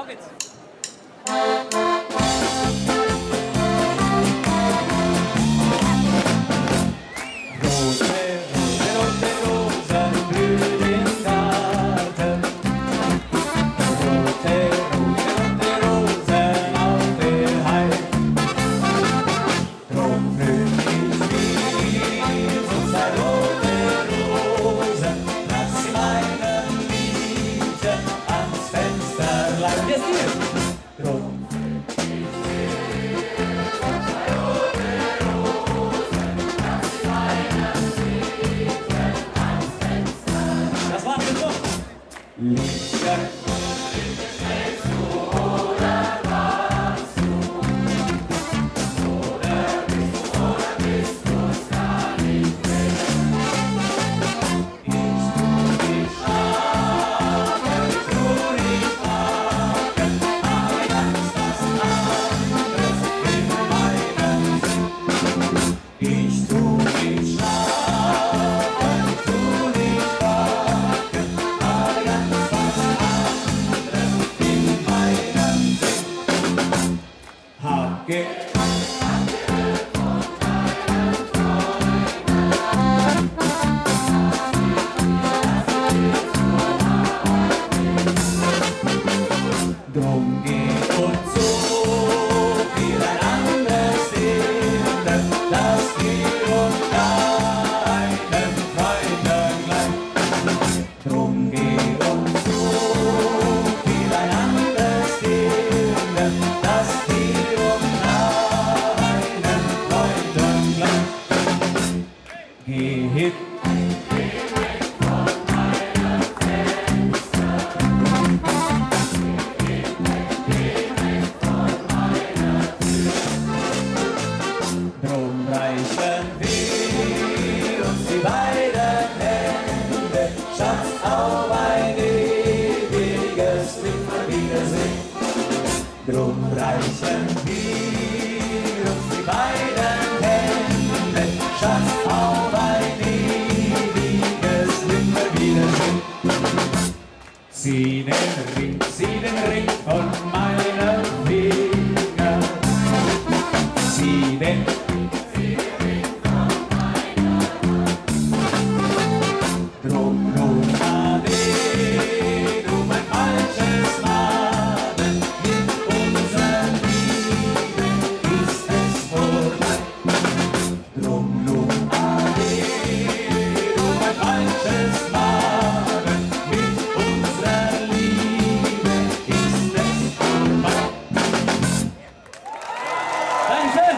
Auf geht's. Drum reichen wir uns die beiden Hände, Schatz, auf ein ewiges Nimmerwiedersehen. Zieh den Ring von meinem Finger, zieh den Ring von meinem Finger. Drum, ade, du mein falsches Maden, mit unserer Liebe ist es vorbei. Drum, ade, du mein falsches Maden, mit unserer Liebe ist es vorbei. Dankeschön.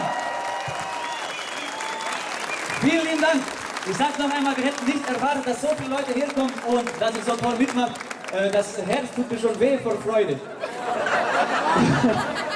Vielen lieben Dank. Ich sage noch einmal, wir hätten nicht erwartet, dass so viele Leute herkommen und dass ich so toll mitmache. Das Herz tut mir schon weh vor Freude.